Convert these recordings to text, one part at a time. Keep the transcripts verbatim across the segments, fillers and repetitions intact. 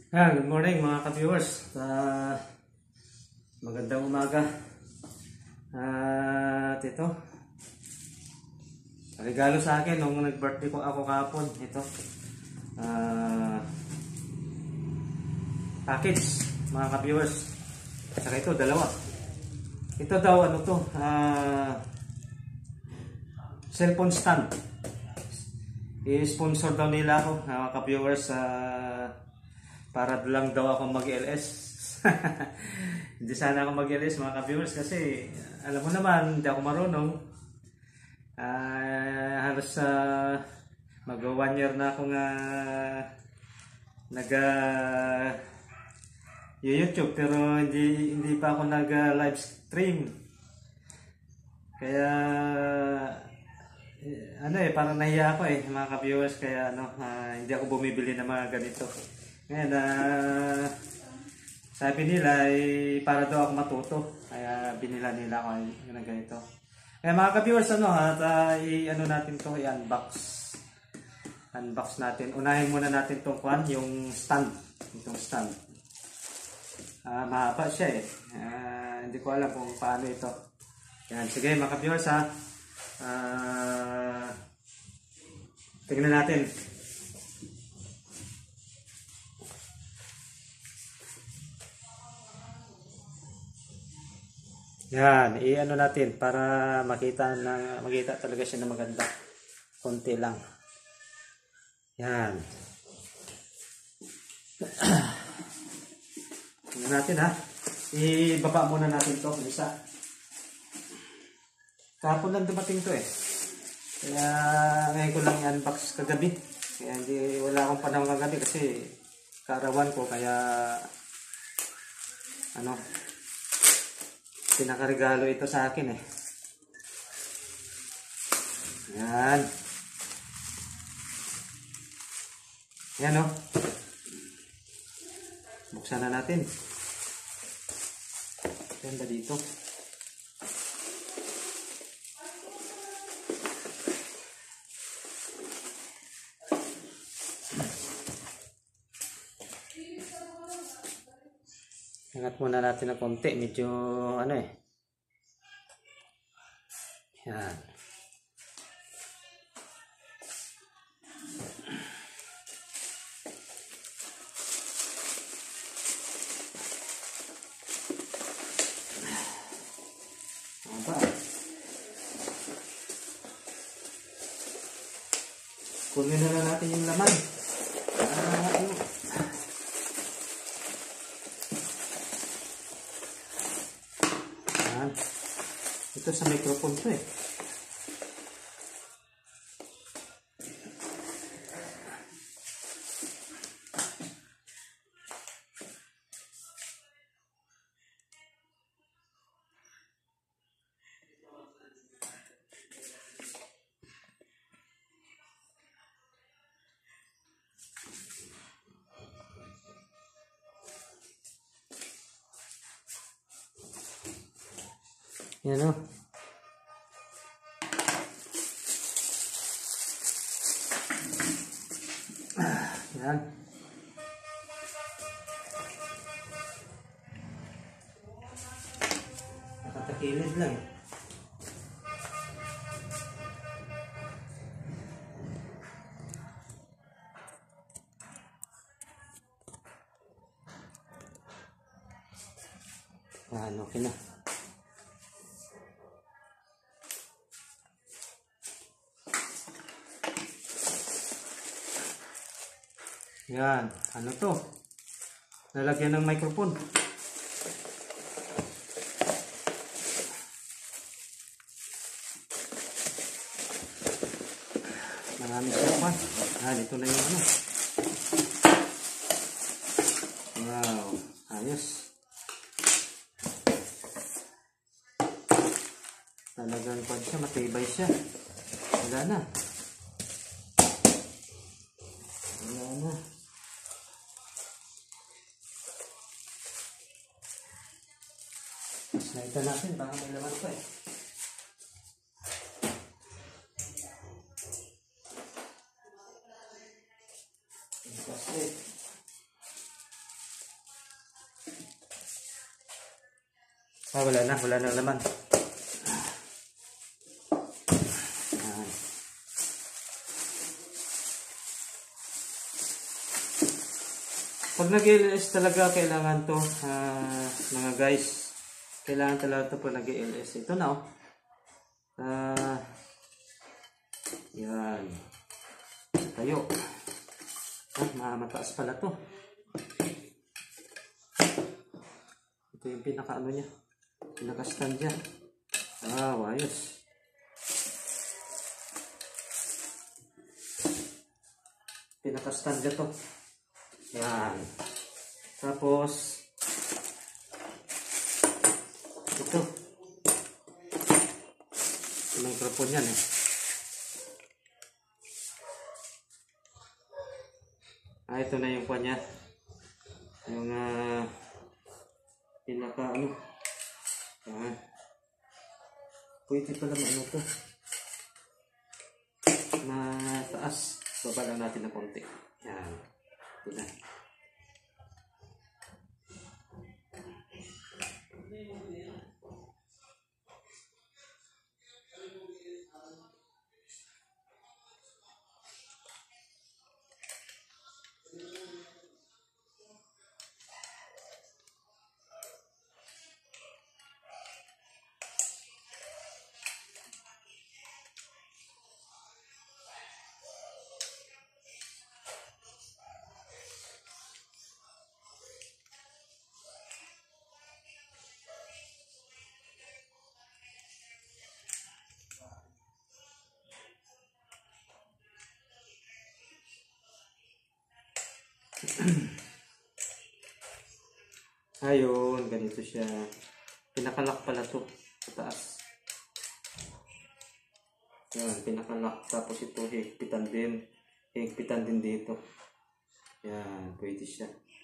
Yan, good morning mga ka-viewers. Uh, magandang umaga. Uh, at ito, regalo sa akin nung nag-birthday ko ako kahapon. Ito, uh, package mga ka-viewers. Saka ito, dalawa. Ito daw, ano to, uh, cellphone stand. I-sponsor daw nila ako, mga ka-viewers. Uh, para lang daw ako mag-L S. Hindi sana ako mag-L S mga ka-viewers kasi alam mo naman, hindi ako marunong. Uh, halos uh, mag one year na akong uh, nag uh, YouTube pero hindi hindi pa ako nag uh, live stream. Kaya eh, ano eh, parang nahiya ako eh mga ka-viewers, kaya ano, uh, hindi ako bumibili ng mga ganito. Ngayon, uh, sabi nila ay eh, para daw ako matuto, kaya binila nila ako ng ganito. Kaya mga ka-viewers, ano, at uh, i-ano natin to, i-unbox. Unbox natin. Unahin muna natin itong kwan, yung stand. Itong stand. Uh, mahaba siya eh. Uh, hindi ko alam kung paano ito. Yan, sige mga ka-viewers ha. Uh, tingnan natin. Yan, i-ano natin para makita na makita talaga siya na maganda. Konti lang. Yan. Tingnan natin ha. Ibaba muna natin 'to, isa. Kahapon lang dumating 'to eh. Kaya ngayon ko lang i-unbox kagabi. Kaya hindi wala akong panahon kagabi kasi kaarawan ko, kaya ano, pinakaregalo ito sa akin eh. Yan. Yan o. Oh. Buksan na natin. Ganda dito. Ingat muna natin ng konti, medyo ano eh. Yan. Apa? Kunin na natin yung laman. Ah, ano? Ito sa microphone to eh. Yan o. Yan. Nakatakilid lang. Yan, okay na. Yan, ano to? Lalagyan ng microphone. Marami siya pa. Yan, ito na yung ano. Wow, ayos. Talagang kwan siya, matibay siya. Wala na. Wala na. Nakita natin, baka may laman pa eh. Kasi Ah, wala na, wala na laman. Ayan. Pag nag-L S talaga, kailangan to, uh, mga guys. Kailangan talaga to pag nag-L S. Ito na, oh. Uh, yan. Tayo. Ah, mataas pala to. Ito yung pinaka-ano niya. Pinaka-stand niya. Ah, ayos. Pinaka-stand niya to. Yan. Tapos, ito. Yung microphone yan eh. Ah, ito na yung kanya. Yung uh, pinaka ano. Yan. Pwede pala ano to. Mataas. Baba lang natin na konti. Yan. Ito na. Ayun, ganito siya. Pinakalak pala to sa taas. Yan, pinakalak. Tapos ito, higpitan din. Higpitan din dito. Yan, pwede siya.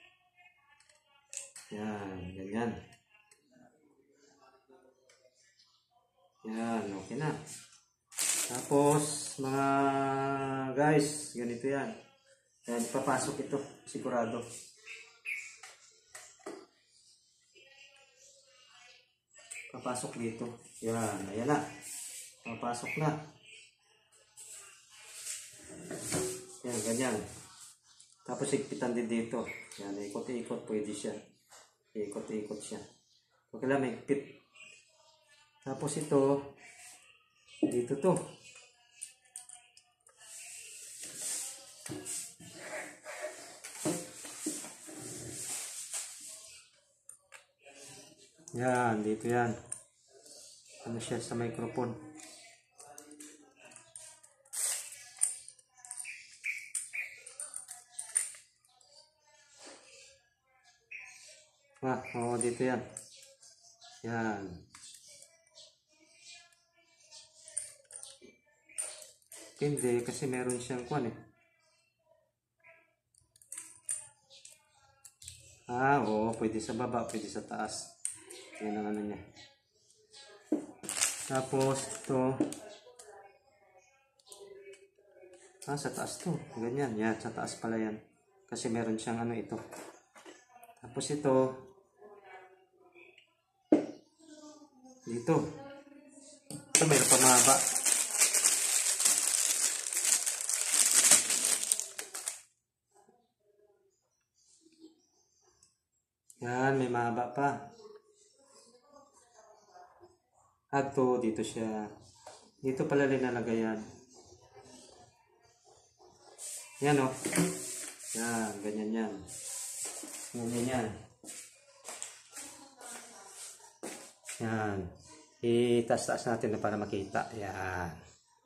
Yan, ganyan. Yan, okay na. Tapos, mga guys, ganito yan. Yan, ipapasok ito, sigurado. Papasok dito. Yan, ayan na. Papasok na. Yan, ganyan. Tapos higpitan din dito. Yan, ikot-ikot pwede siya. Ikot-ikot siya. Okay lang, may higpit. Tapos ito, dito to. Yan, dito yan. Ano siya sa microphone. Ah, oo, dito yan. Yan. Hindi, kasi meron siyang kwan eh. Ah, oo, pwede sa baba, pwede sa taas. Yan ang ano niya. Tapos ito. Ah, sa taas to. Ganyan. Yan, sa taas pala yan. Kasi meron siyang ano ito. Tapos ito. Dito. Ito meron pa mahaba. Yan, may mahaba pa. Ato, dito siya. Dito pala linalagay yan. Yan o. Oh. Yan, ganyan yan. Ganyan yan. Yan. Itaas-taas natin na para makita. Yan.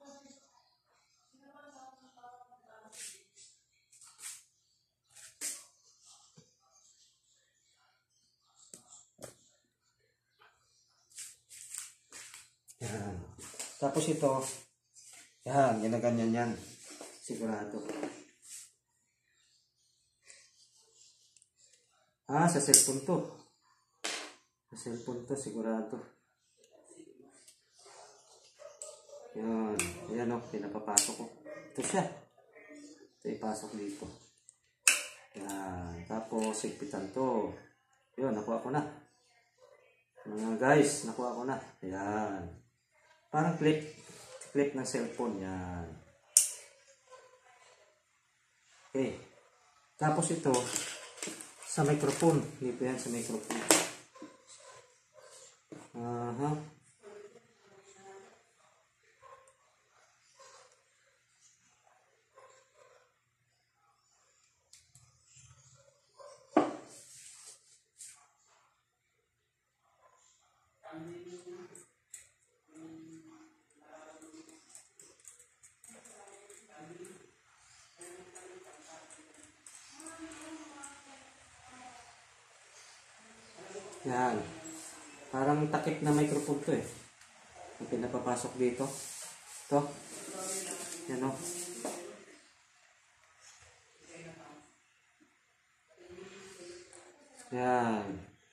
Yan. Tapos ito, yan, ginaganyan yan. Sigurado. Ah, sa cellphone to. Sa cellphone to, sigurado. Yan. Yan o, pinapapasok ko. Ito siya. Ito ipasok dito. Yan. Tapos, sigpitan to. Yun, nakuha ko na. Mga guys, nakuha ko na. Ayan. Parang clip. Clip ng cellphone. Yan. Okay. Tapos ito, sa microphone. Dito yan sa microphone. Aha. Yan. Parang takip na microphone to eh. Ang pinapapasok dito. Ito. Yan o. Yan.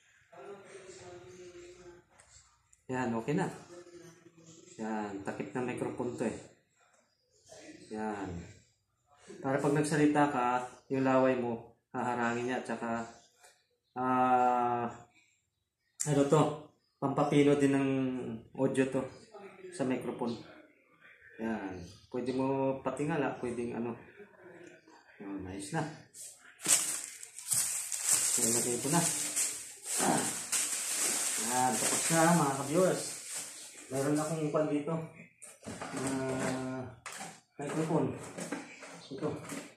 Yan, okay na. Yan, takip na microphone to eh. Yan. Para pag nagsalita ka, yung laway mo, haharangin niya at saka ah... Uh, ano to, pampapino din ng audio to sa microphone. Yan. Pwede mo patingala, pwedeng ano. Yan, nice na. Yan, lagay ko na. Ah. Yan, tapos na mga ka-viewers. Meron akong ipan dito. Uh, microphone. Ito.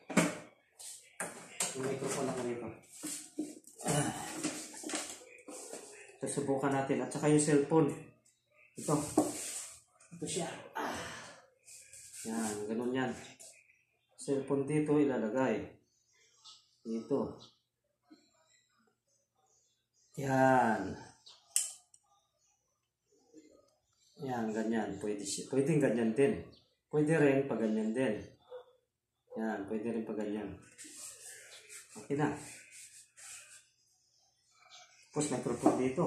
Yung microphone ako dito. Ah. Susubukan natin. At saka yung cellphone. Ito. Ito siya. Ah. Yan. Ganun yan. Cellphone dito ilalagay. Dito. Yan. Yan. Ganyan. Pwede, pwede ganyan din. Pwede rin pag ganyan din. Yan. Pwede rin pag ganyan. Okay na. Tapos microphone dito.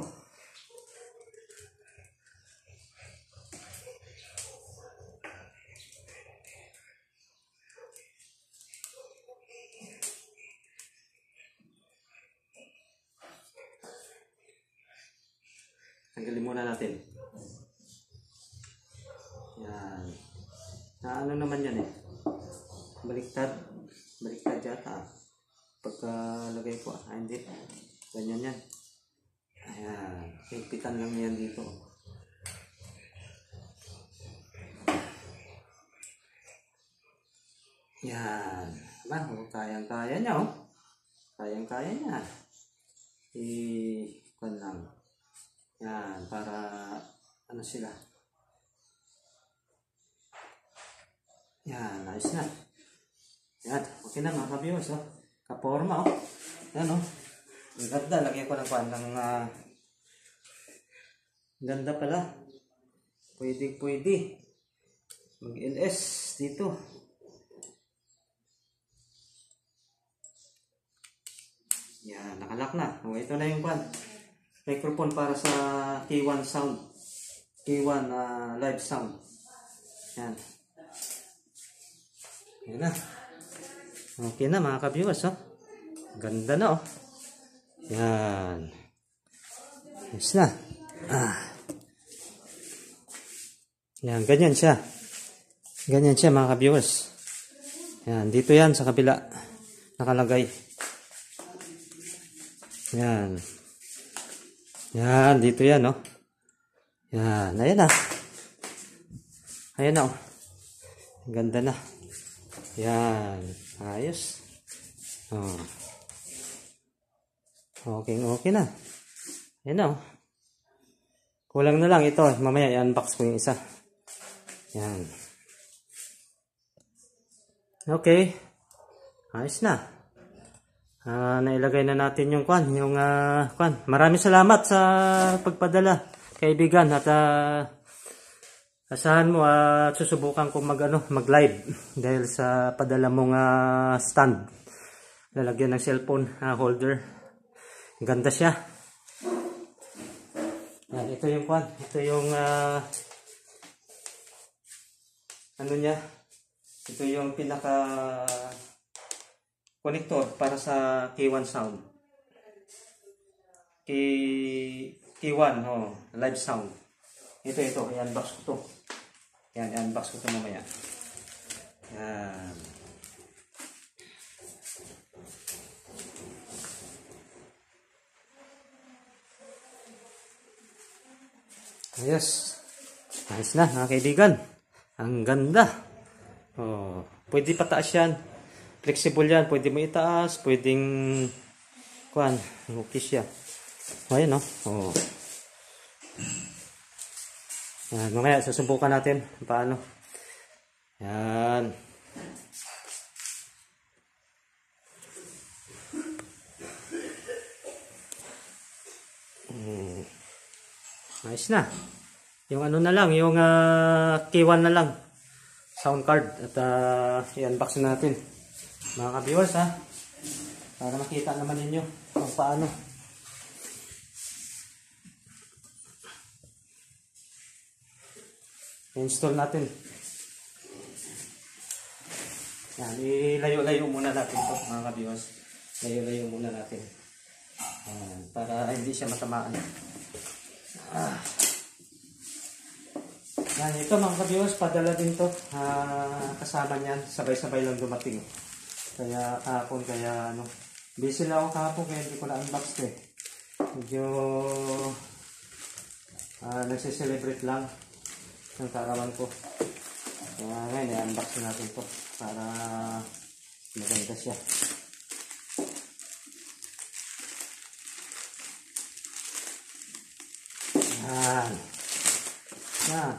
Tanggalin muna natin. Yan. Na ano naman yan eh. Baliktad. Baliktad yata. Pagkalagay ko. Ah, hindi. Ganyan yan. Ayan, higpitan lang yan dito. Yan. Ba, oh, kayang-kaya niya, oh. Kayang-kaya niya. I-kuan lang. Yan, para ano sila. Yan, ayos na. Yan, okay na mga ka-viewers, oh. Kaporma, oh. Yan, oh. Ang ganda, lagyan ko ng kuan ng uh, ganda pala. Pwede, pwede. Mag-L S dito. Yan, nakalak na. O, ito na yung kuan. Microphone para sa K one sound. K one uh, live sound. Yan. Yan na. Okay na mga ka-viewers, oh. Ganda na, oh. Yan. Yes na. Ah. Yan, ganyan siya. Ganyan siya mga ka-viewers. Yan, dito yan sa kabila. Nakalagay. Yan. Yan, dito yan, oh. Yan, ayan na. Ayan na, oh. Ganda na. Yan. Ayos. Oh. Okay, okay na. Ayan na, oh. Kulang na lang ito. Mamaya i-unbox ko yung isa. Yan. Okay. Ayos na. Uh, nailagay na natin yung kwan. Yung uh, kwan. Maraming salamat sa pagpadala, kaibigan. At uh, asahan mo, uh, susubukan ko mag, ano, mag-live. Dahil sa padala mong uh, stand. Lalagyan ng cellphone uh, holder. Ganda siya. Yan, ito yung kwan. Ito yung uh, ano niya. Ito yung pinaka connector para sa K one sound. K, K K one, oh, live sound. Ito, ito, i-unbox ko to. Yan, i-unbox ko to mamaya. Yan. Ayos. Ayos na, mga kaibigan. Ang ganda. Oh, pwede pataas yan. Flexible yan. Pwede mo itaas. Pwedeng kuhan. Okay siya. O, ayan, oh. Oh. Yan, mamaya susubukan natin paano. Yan. Hmm. Ayos na. Yung ano na lang, yung uh, K one na lang. Sound card. At uh, i-unbox natin. Mga ka-viewers, ha. Para makita naman ninyo kung paano. I-install natin. Yan, ilayo-layo muna natin ito, mga ka-viewers. Layo-layo muna natin. Yan, para hindi siya matamaan. Ah. Yan, ito mga ka-viewers, padala din to. Ah, kasama niyan, sabay-sabay lang dumating. Kaya kahapon, kaya ano, busy na ako kahapon, kaya hindi ko na-unbox eh. Medyo ah, nagsiselebrate lang ng kaarawan ko. Kaya ngayon, i-unbox natin to para maganda siya. Yan. Yan.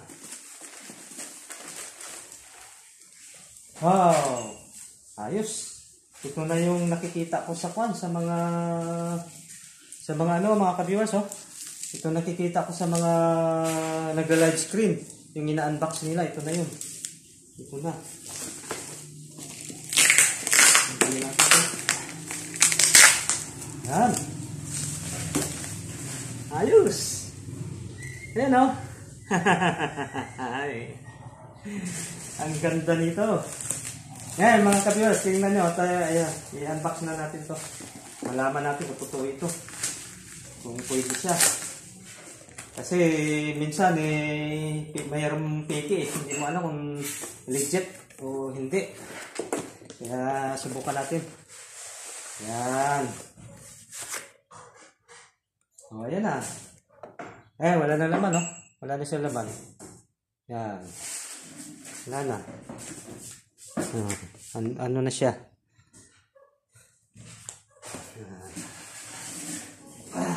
Wow! Ayos. Ito na yung nakikita ko sa kwan, sa mga sa mga ano, mga ka-viewers, oh. Ito nakikita ko sa mga nagla-live screen. Yung ina-unbox nila, ito na yun. Ito na. Yan. Ayos. Ayan, oh. Ang ganda nito. Yan, mga ka-viewers, tingnan nyo. Ayan, i-unbox na natin to. Malaman natin kung totoo ito. Kung pwede siya. Kasi minsan eh mayroong peke eh. Hindi mo alam kung legit o hindi. Kaya subukan natin. Yan. O, ayan na. Eh, wala na laman, oh. Wala na siya laman. Yan. Wala na. Uh, an ano na siya. Yan. Ah.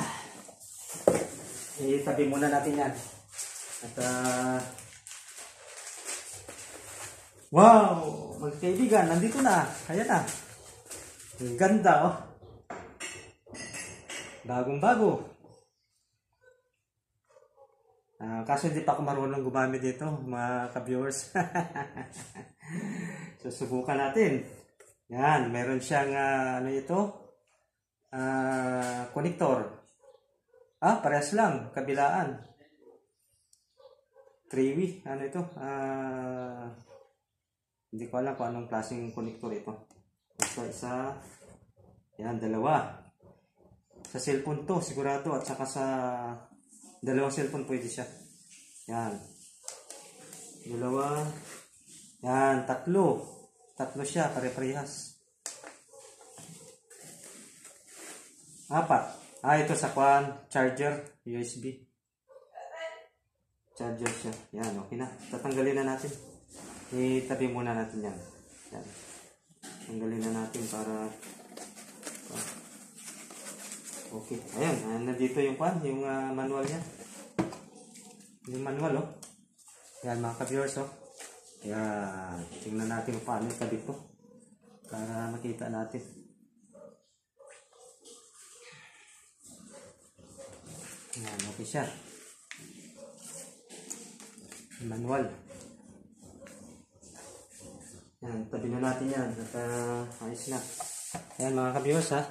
Itabi muna natin yan. At uh, wow! Magkaibigan, nandito na. Ayan na. Ang ganda, oh. Bagong bago. Uh, kaso hindi pa ako marunong gumamit dito, mga ka-viewers. Susubukan natin. Yan, meron siyang uh, ano ito? Uh, connector. Ah, parehas lang, kabilaan. three-way, ano ito? Ah, hindi ko alam kung anong klaseng connector ito. Basta isa, yan, dalawa. Sa cellphone to, sigurado, at saka sa dalawang cellphone pwede siya. Yan. Dalawa. Yan, tatlo. Tatlo siya, pare-parehas. Apat. Ah, ito sa kwan, charger, U S B. Charger siya. Yan, okay na. Tatanggalin na natin. Itabi muna natin yan. Yan. Tanggalin na natin para okay. Ayan, ayan na dito yung kwan, yung uh, manual niya. Yung manual, oh. Yan, mga ka-viewers, oh. Yan. Tingnan natin kung paano itabi ito. Para makita natin. Yan, okay siya. Manual. Yan, tabi na natin yan. At uh, ayos na. Ayan, mga ka-viewers, ha.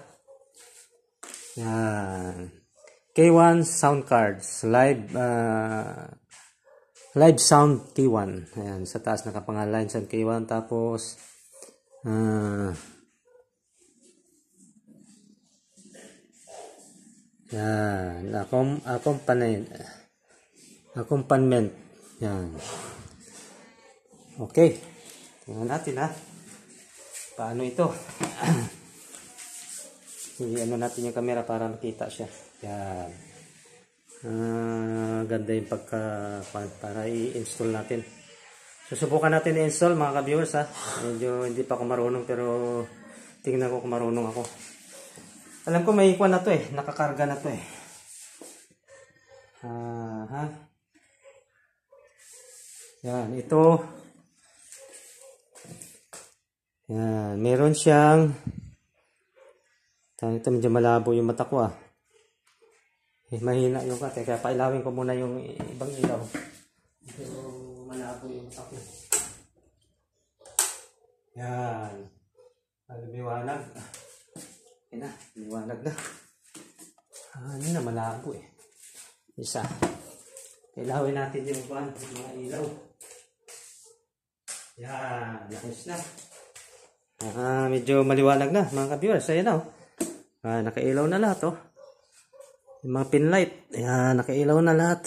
Yan. K one sound cards. Live, uh, live sound K one. Ayan, sa taas nakapangalan sa K one. Tapos, uh, Yan, akom accompaniment. Accompaniment. Yan. Okay. Tingnan natin ha. Paano ito? Hindi ano natin yung camera para makita siya. Yan. Ah, ganda yung pagka para i-install natin. Susubukan natin i-install mga ka-viewers ha. Medyo hindi pa ako marunong pero tingnan ko kung marunong ako. Alam ko may ikuan na to eh. Nakakarga na to eh. Ah, ha. Yan, ito. Yan, meron siyang ito medyo malabo yung mata ko ah. Eh, mahina yung kate. Kaya pailawin ko muna yung ibang ilaw. Medyo malabo yung mata ko. Yan. Liwanag. Yan na. Liwanag na. Ah, ano na malabo eh. Isa. Ilawin natin yung pan, mga ilaw. Yan. Ayos na. Ah, medyo maliwanag na mga ka-viewers. Ayan na oh. Ah, nakailaw na lahat oh. Yung mga pin light. Ayan, nakailaw na lahat.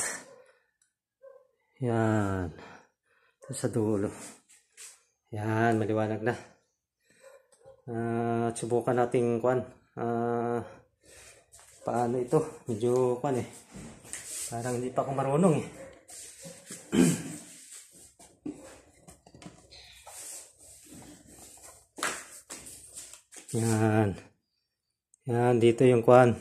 Yan. Ito sa dulo. Yan, maliwanag na. Ah, subukan natin kuan. Ah, paano ito? Medyo kuan eh. Parang hindi pa ako marunong eh. Yan. Yan, dito yung kuan.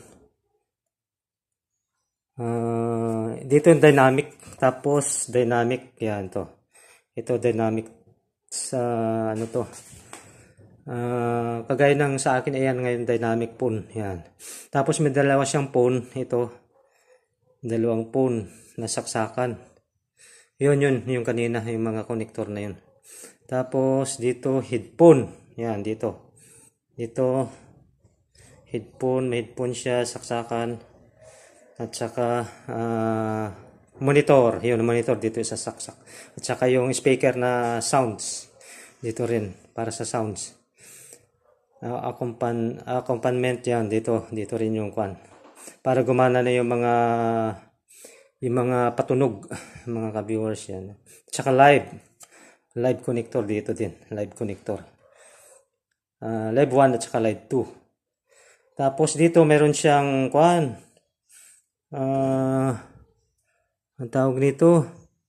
Uh, dito yung dynamic. Tapos dynamic. Yan to. Ito dynamic sa ano to. Uh, kagaya ng sa akin ayan ngayon dynamic phone. Yan. Tapos may dalawa siyang phone. Ito. Dalawang phone na saksakan. Yun yun. Yung kanina. Yung mga connector na yun. Tapos dito headphone. Yan dito. Dito, headphone, may headphone siya, saksakan, at saka uh, monitor, yun, monitor dito sa saksak. At saka yung speaker na sounds, dito rin, para sa sounds. Uh, accompan accompaniment yan, dito, dito rin yung kwan. Para gumana na yung mga, yung mga patunog, mga ka-viewers yan. At saka live, live connector dito din, live connector. Uh, live one at saka live two. Tapos dito meron siyang kuan. Uh, ang tawag nito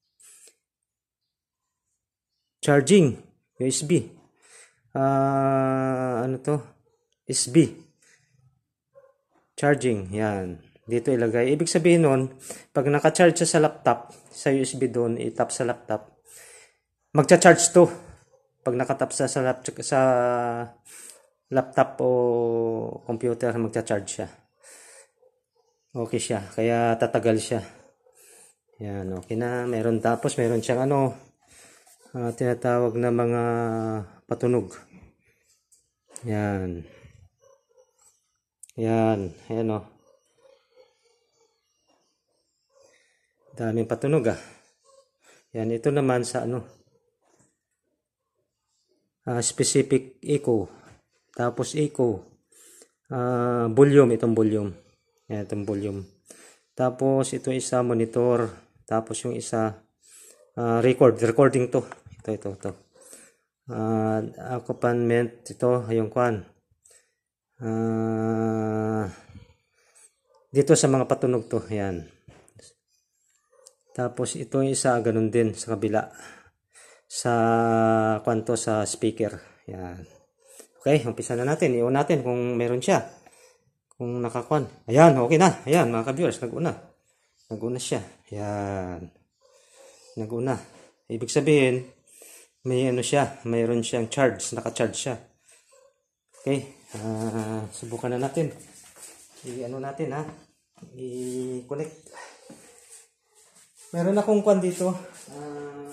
charging U S B. Uh, ano to? S B. Charging. Yan. Dito ilagay. Ibig sabihin nun, pag naka-charge siya sa laptop, sa U S B doon, itap sa laptop, magcha-charge to. Pag nakatap sa, sa, laptop, sa laptop o computer, magcha-charge siya. Okay siya. Kaya tatagal siya. Yan, okay na. Meron tapos, meron siyang ano, uh, tinatawag na mga patunog. Yan. Yan. Ayan o. Daming patunog ah. Yan, ito naman sa ano, Uh, specific echo, tapos echo, uh, volume, itong volume, yan, itong volume, tapos ito isa monitor, tapos yung isa uh, record, recording to, ito, ito, ito, uh, accompaniment, ito, yung kwan, uh, dito sa mga patunog to, yan, tapos ito yung isa, ganun din, sa kabila, sa kwanto sa speaker. Yan. Okay, umpisa na natin. Iwan natin kung meron siya. Kung nakakwan. Ayan, okay na. Ayan, mga ka-viewers, nag-una. Nag-una siya. Ayan. Nag-una. Ibig sabihin, may ano siya, mayroon siyang charge, naka-charge siya. Okay, uh, subukan na natin. I-ano natin ha. I-connect. Meron akong kwan dito. Ah... Uh,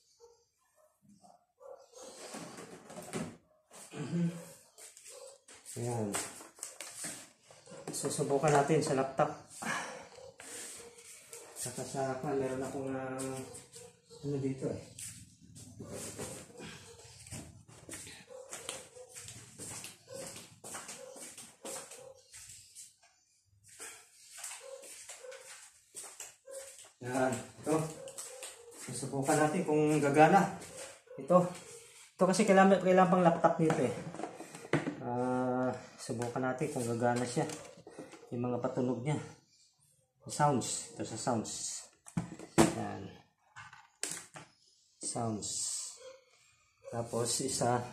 Ayan. Susubukan natin sa laptop. Saka sa akin, meron akong uh, ano dito eh. Yan. Ito. Susubukan natin kung gagana. Ito. Ito kasi kailangan, kailangan pang laptop nito eh. Uh, subukan natin kung gagana siya. Yung mga patunog niya. Sounds. Ito sa sounds. Yan. Sounds. Tapos isa.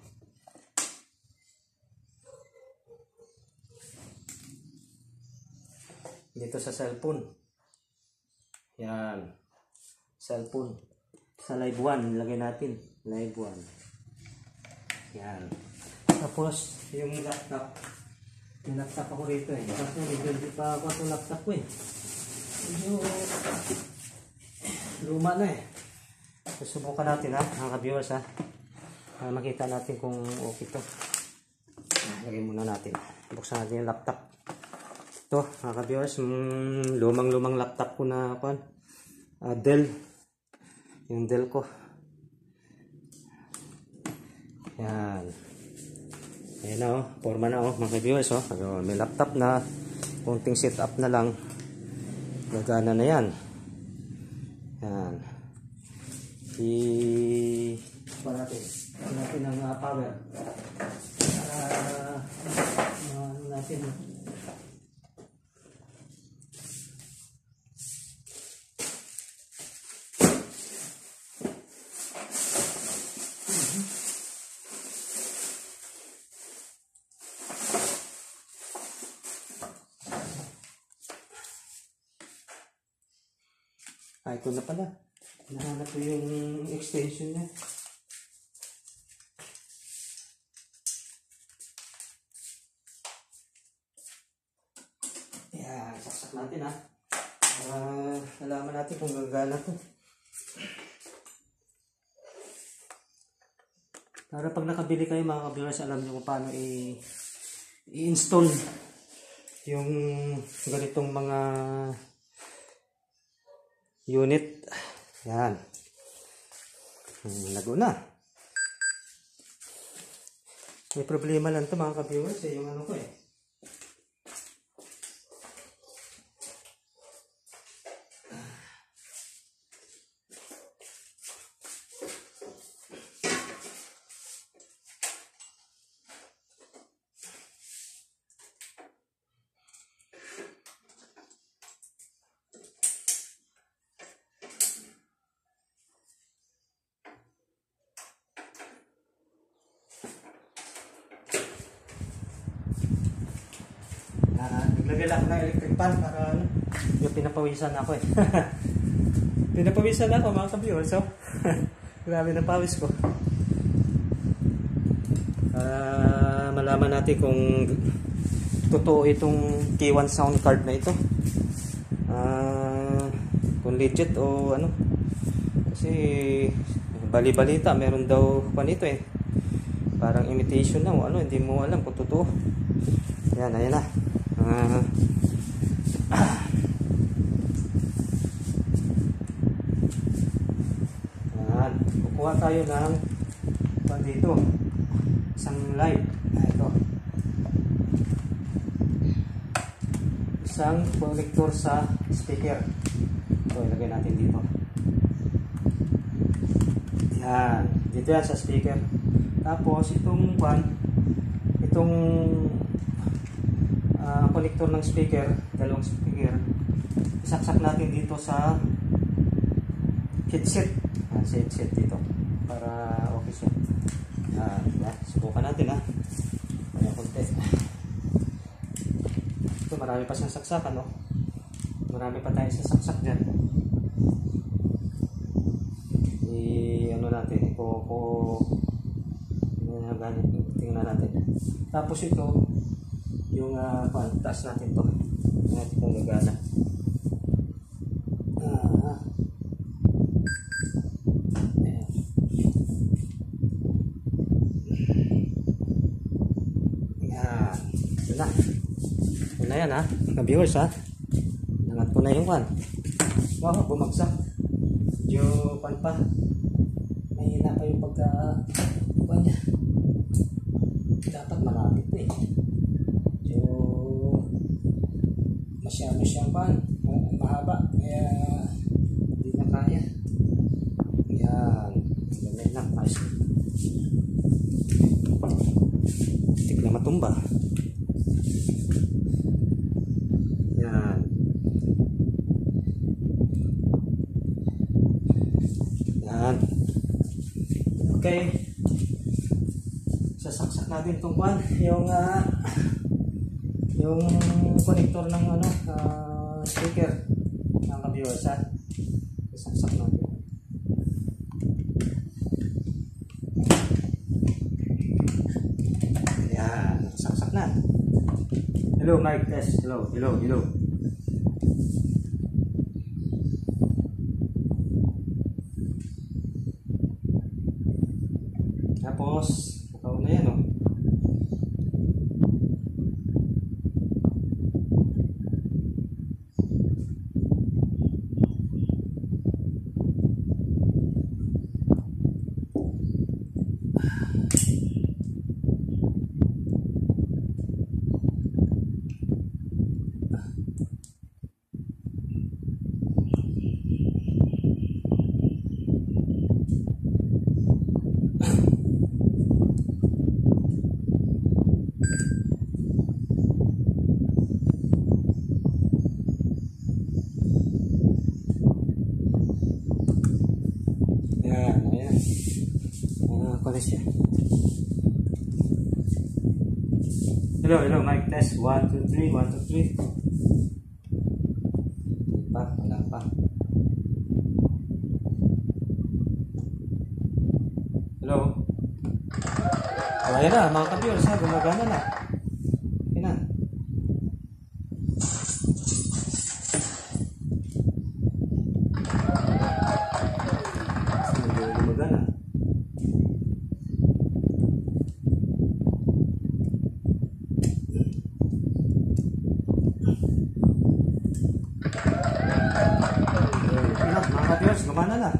Dito sa cellphone. Yan. Cellphone. Sa live one. Lagay natin. Live one. Yan. Tapos yung laptop. Yung laptop ako rito eh. Kasi medyo hindi pa ako itong laptop ko eh. Medyo luma na eh. Susubukan natin ha. Mga ka-viewers ha. Para makita natin kung okay to. Lagay muna natin. Buksan natin yung laptop. Ito mga ka-viewers. Mm, lumang-lumang laptop ko na pan. Uh, Dell. Yung Dell ko. Yan. Ayan na oh, forma na oh, mga viewers oh. May laptop na, konting setup na lang, gagana na yan. Yan. I pa natin. Pa natin ang uh, power. Para uh, ano natin. Ah, ito na pala. Nahanap ko yung extension niya. Ayan, saksak natin ha. Para nalaman natin kung gagana to. Para pag nakabili kayo mga ka-viewers, alam nyo kung paano i-install yung ganitong mga unit. Yan. Lago na. May problema lang ito mga ka-viewers eh, yung ano ko eh. Naglagay lang ng electric fan para ano, yung pinapawisan ako eh. Pinapawisan ako mga ka-viewers, so grabe na pawis ko. Uh, malaman natin kung totoo itong K one sound card na ito. Uh, kung legit o ano. Kasi bali-balita, meron daw pa nito eh. Parang imitation na o ano, hindi mo alam kung totoo. Yan, ayan na. Uh, ah. Yan. Kukuha tayo ng dito. Isang light. Ah, ito. Isang connector sa speaker. Ito, ilagay natin dito. Yan. Dito yan sa speaker. Tapos, itong one, itong Uh, connector ng speaker, dalawang speaker, isaksak natin dito sa headset. Ah, sa headset dito para okay siya. Ah, yeah. Subukan natin ha. Kaya konti. Ito marami pa siyang saksakan, no? Marami pa tayong sasaksak dyan. I ano natin, ko ko tingnan natin. Tapos ito yung uh, taas natin to. Natin kung gagana. Ah. Yan. Ito na. Ito na yan ha. Ka-viewers ha. Nangat ko na yung one. Wow, bumagsak. Medyo pan pa. Mahina pa yung pagka uh, niya. Dapat marami ito eh. Masyado siyang pan, mahaba, kaya ayos. Tik na matumba. Yan. Yan. Okay. Sasaksak natin itong kwan. Yung uh, yung connector ng ano, uh, speaker ng ka-viewers ha. Sasaksak natin. Yan. Sasaksak na. Hello, mic test. Hello, hello, hello. Tapos, ikaw na yan, oh. Ayan, ayan. Uh, Kulis siya. Hello, hello, mic test. one, two, three, one, two, three. Hindi pa, wala pa. Hello. Oh, ayan na, mga ka-viewers ha, gumagana na. Ayan na. Gumagana. Ayan, mga ka-viewers, gumana na.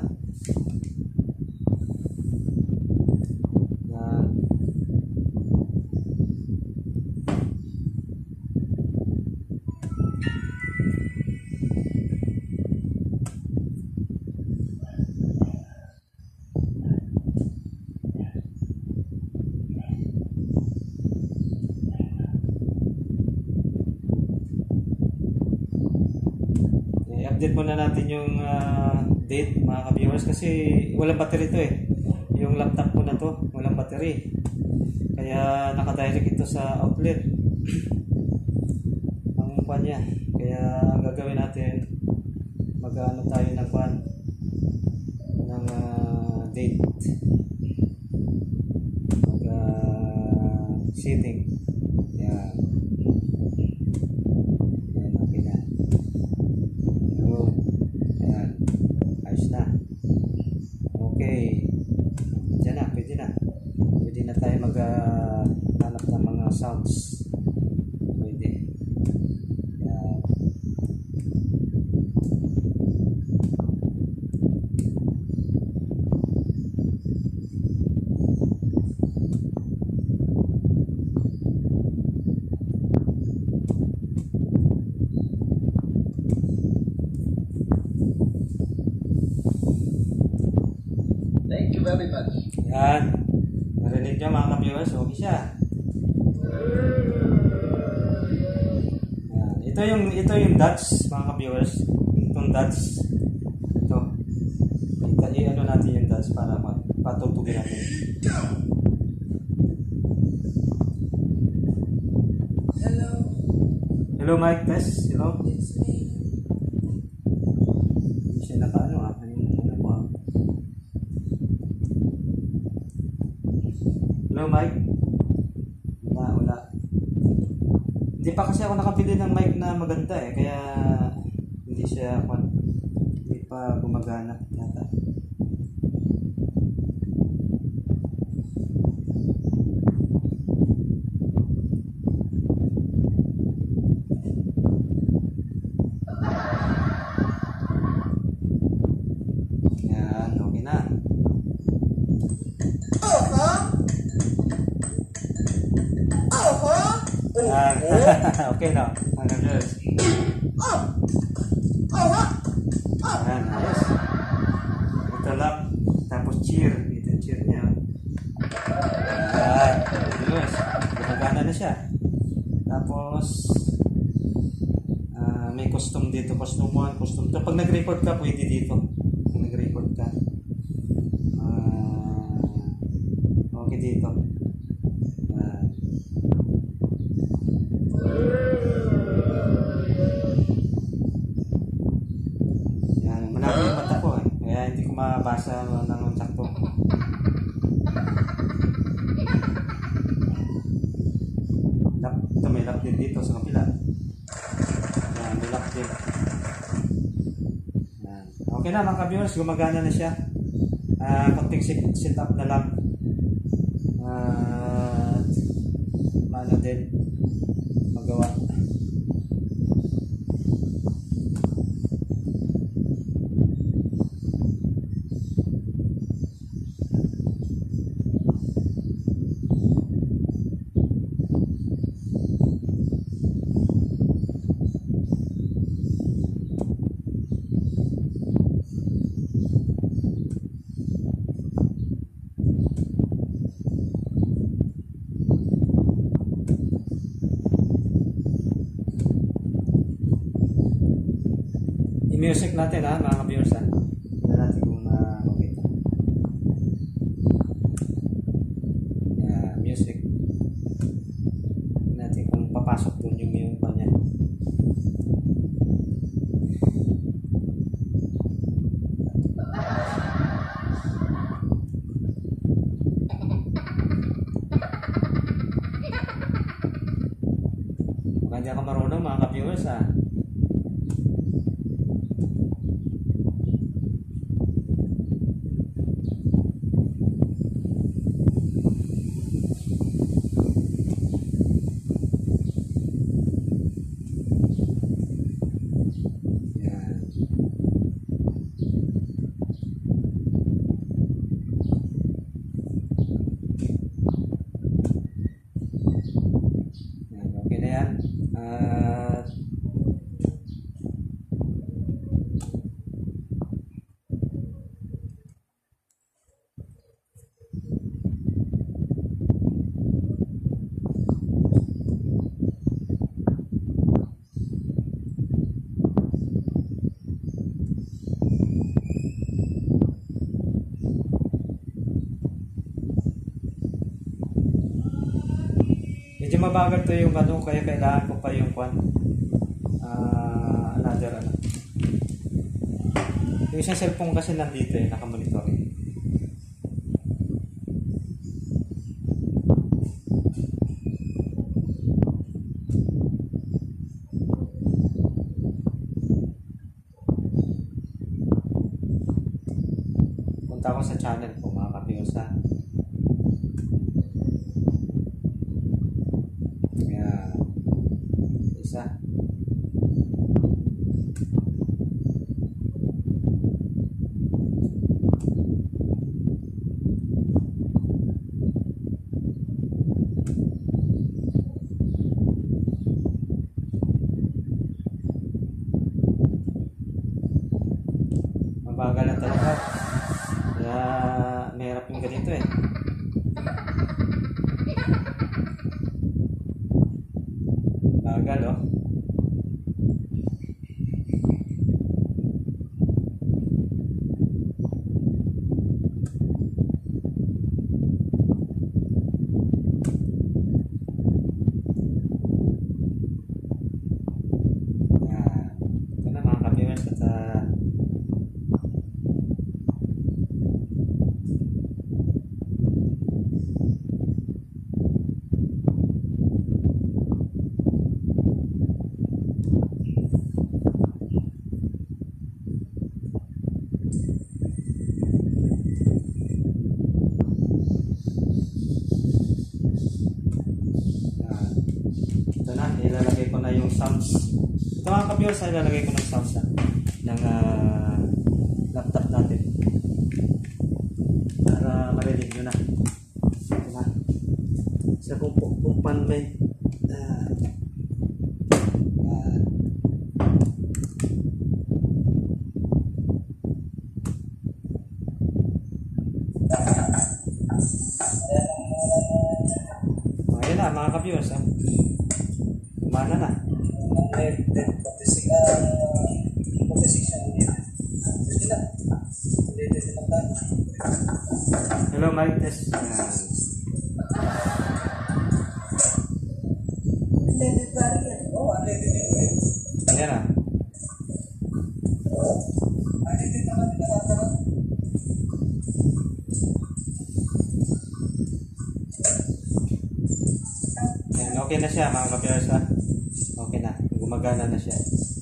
I-update muna natin yung uh, date mga ka-viewers kasi walang battery to eh. Yung laptop ko na to, walang battery. Kaya nakadirect ito sa outlet. Ang pan niya. Kaya ang gagawin natin, mag-ano tayo ng pan ng uh, date. Mag uh, setting. Yan. Yan, okay na. Ayan, ayos na. Okay. Diyan na, pwede na. Pwede na tayo maghanap uh, ng mga sounds. Pwede. Ayan. Thank you very much. Yan. Narinig nyo mga ka-viewers, okay siya. Yan. Ito yung ito yung dots mga ka-viewers. Itong dots. Ito. Ito i-ano natin yung dots para patutugin natin. Hello. Hello mic test. Hello. Hindi siya naka-ano ah. Ano po ah. Hello, mic? Wala, wala. Hindi pa kasi ako nakabili ng mic na maganda eh. Kaya hindi siya, hindi pa gumagana yata. Yan, okay na. Ah, okay na. Mga girls. Ayan, ayos. Ito lang. Tapos cheer. Ito cheer niya. custom one, custom two. Pag nag-record ka, pwede dito. Pag nag-record ka. Uh, okay dito. Uh, yan, malaki yung mata ko eh. Kaya hindi ko mabasa ng sakto. Lap, ito may lap din dito sa kapila. Yan, may lap din. Yan. Okay na mga ka-viewers, gumagana na siya. Uh, konting sit up na lang. Uh, Paano din magawa. I-music natin ha mga ka-viewers ha. Tignan natin kung uh, okay ito. Yeah, music. Tignan natin kung papasok dun yung yung pa niya. Baka hindi ako marunong mga ka-viewers ha. Uh, medyo mabagal to yung ano, kaya kailangan ko pa yung kwan uh, another ano yung isang cellphone kasi nandito eh, nakamonitor eh. Punta ako sa channel ko mga ka-viewers ha. Isa. Mabagal na talaga. Kaya mahirap yung ganito eh. Bagal oh. Ito na mga ka-viewers at uh, ito na, ilalagay ko na yung sounds. Ito mga ka-viewers, ilalagay ko ng sounds na ng uh, laptop natin para marinig nyo na. Ito na sa kung, kung pan may uh, uh, ayun na mga ka-viewers ha. Kumana na. Hello, mic test. Ayan. Unleaded ba rin yan? Oo, unleaded yun eh. Ayan na. Unleaded naman din nakasarap. Ayan, okay na siya mga ka-viewers ha. Okay na. Gumagana na siya.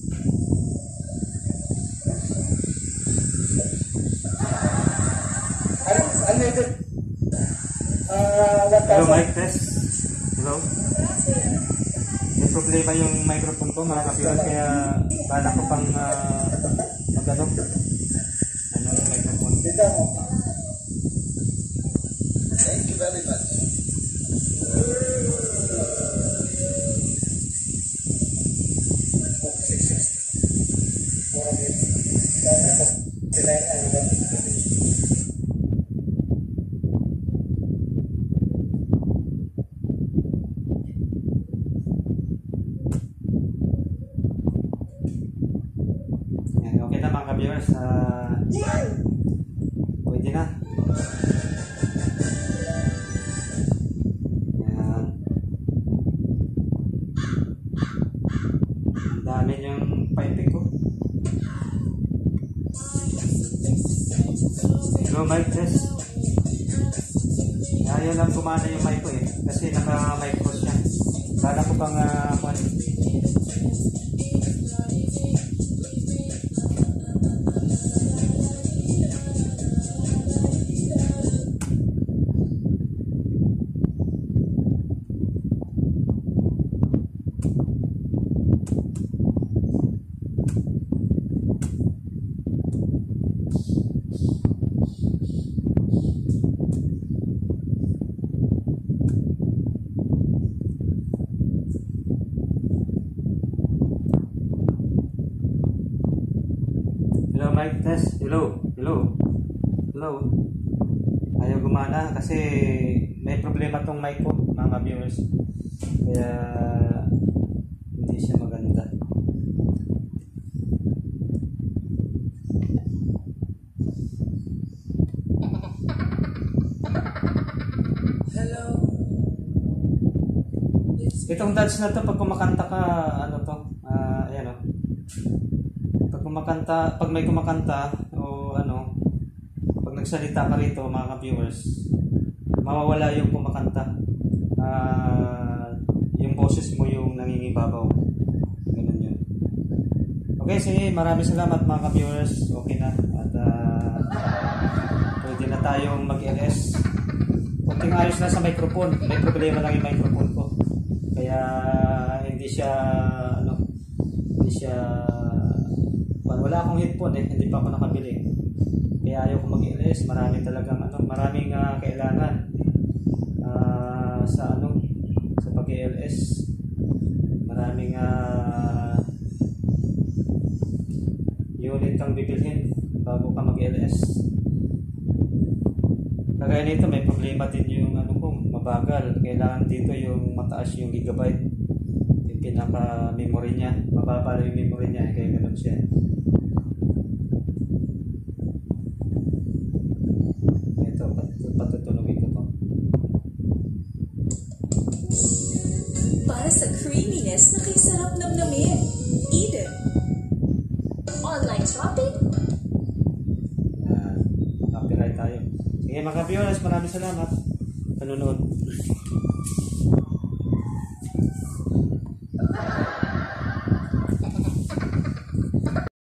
Ano? Unleaded? Ah, one Hello, thousand. mic test. Hello. May problema yung microphone ko mga ka-viewers kaya bala ko pang uh, mag-ano. Ano yung microphone. Dito mo. Thank you very much. six sixty. Murang yun. Kaya ako, sila yung ano ba? Ayan, okay na mga ka-viewers. Uh, pwede na. Ayan. Ang dami yung piping ko. Hello, mic test. Ayaw lang gumana yung mic ko eh. Kasi naka-mic ko siya. Bala ko pang uh, kwan. Hello, mic test. Hello. Hello. Hello. Ayaw gumana kasi may problema tong mic ko, mga viewers. Kaya hindi siya maganda. Hello. Itong dance na to, pag kumakanta ka, ano to, ah, ayan o. Pag kumakanta, pag may kumakanta, o ano, pag nagsalita ka rito, mga viewers, mawawala yung kumakanta. Ah, yung boses mo yung nangingibabaw. Ganun yun. Okay, sige, maraming salamat mga viewers. Okay na. At ah, pwede na tayong mag-L S. Kunting ayos na sa microphone. May problema lang yung microphone ko. Kaya hindi siya ano, hindi siya wala akong headphone eh, hindi pa ako nakabili. Kaya ayaw ko mag-L S, marami talagang ano, maraming uh, kailangan uh, sa ano, sa pag-L S. Maraming uh, unit kang bibilhin bago ka mag-L S. Kagaya nito, may problema din yung ano ko, mabagal. Kailangan dito yung mataas yung gigabyte. Yung pinaka-memory niya. Mababa yung memory niya. Kaya ganun siya. Ito, pat patutulungin ko to. Para sa creaminess na kay sarap namnamin. Eden. Online shopping? Uh, copyright tayo. Sige mga viewers, maraming salamat. Panonood.